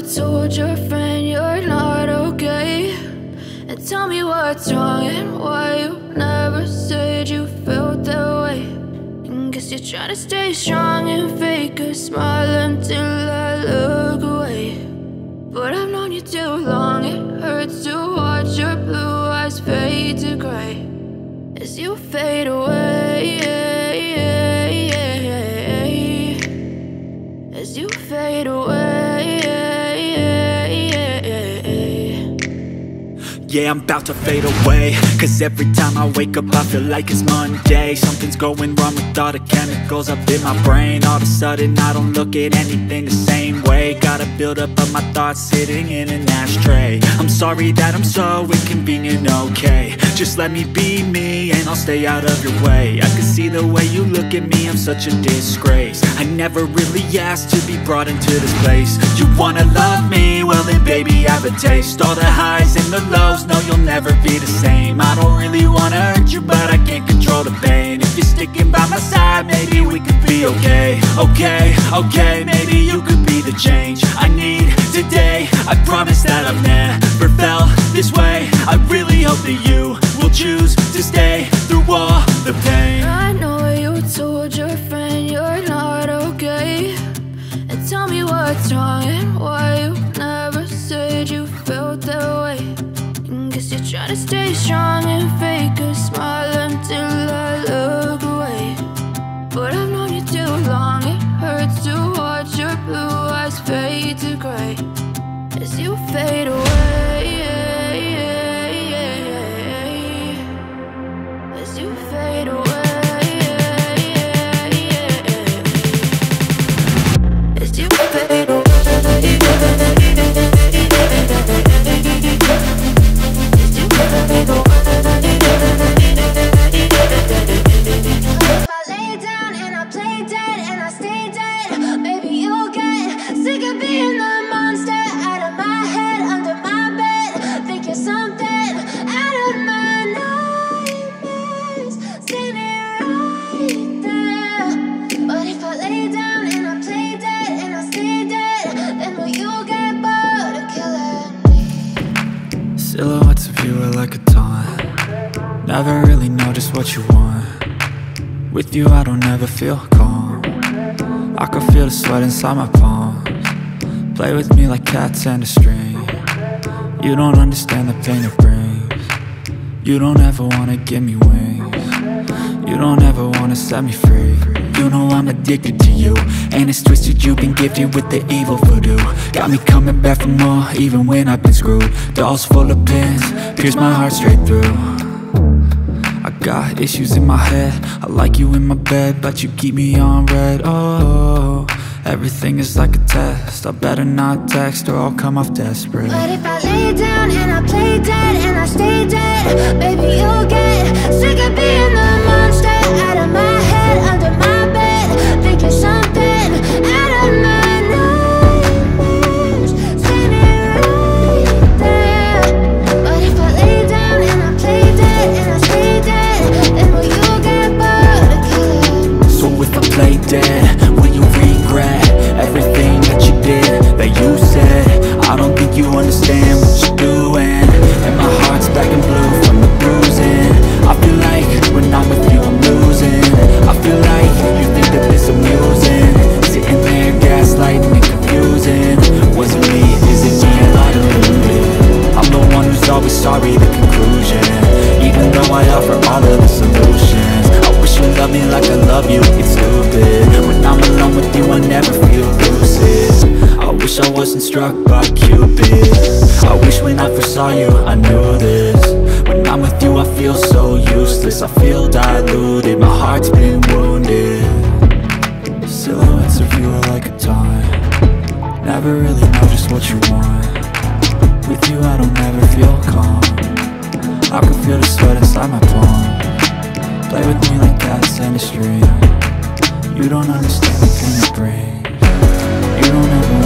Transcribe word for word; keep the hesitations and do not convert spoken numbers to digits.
told your friend you're not okay, and tell me what's wrong and why you never said you felt that way. And guess you're trying to stay strong and fake a smile until I look away. But I've known you too long, it hurts to watch your blue eyes fade to gray as you fade away, as you fade away. Yeah, I'm about to fade away, cause every time I wake up I feel like it's Monday. Something's going wrong with all the chemicals up in my brain. All of a sudden I don't look at anything the same way. Gotta build up of my thoughts sitting in an ashtray. I'm sorry that I'm so inconvenient, okay. Just let me be me and I'll stay out of your way. I can see the way you look at me, I'm such a disgrace. I never really asked to be brought into this place. You wanna love me? Well then baby, have a taste. All the highs and the lows, no, you'll never be the same. I don't really wanna hurt you, but I can't control the pain. If you're sticking by my side, maybe we could be okay. Okay, okay, maybe you could be the change I need today. I promise that I've never felt this way. I really hope that you will choose to stay through all the pain. I know you told your friend you're not okay, and tell me what's wrong and why you never said you felt that way. Guess you're trying to stay strong and fake a smile until I look away. But I've known you too long, it hurts to watch your blue eyes fade to gray as you fade away, as you fade away, as you fade away. Silhouettes of you are like a taunt. Never really know just what you want. With you I don't ever feel calm. I can feel the sweat inside my palms. Play with me like cats and a string. You don't understand the pain it brings. You don't ever wanna give me wings. You don't ever wanna set me free. You know I'm addicted to you, and it's twisted, you've been gifted with the evil voodoo. Got me coming back for more, even when I've been screwed. Dolls full of pins, pierce my heart straight through. I got issues in my head, I like you in my bed, but you keep me on red. Oh, everything is like a test, I better not text or I'll come off desperate. But if I lay down and I play dead and I stay dead, baby you'll get sick of being the monster out of my head, under my bed, thinking something out of my nightmares, standing right there. But if I lay down and I play dead and I stay dead, then will you get bored of killing me? So if I play dead, will you regret everything that you did, that you said? I don't think you understand what you're doing, and my heart's black and blue from the bruising. I feel like when I'm with you I'm losing. I feel like you think that this amusing, sitting there gaslighting and confusing. Was it me? Is it me? Am I deluded? I'm the one who's always sorry, the conclusion, even though I offer all of the solutions. I wish you loved me like I love you, it's stupid. When I'm alone with you I never feel lucid. I wish I wasn't struck by Cupid. I wish when I first saw you I knew this. When I'm with you I feel so useless, I feel diluted, my heart's been wounded. Silhouettes of you are like a taunt. Never really know just what you want. With you I don't ever feel calm. I can feel the sweat inside my palms. Play with me like cats and a string. You don't understand the pain it brings. You don't ever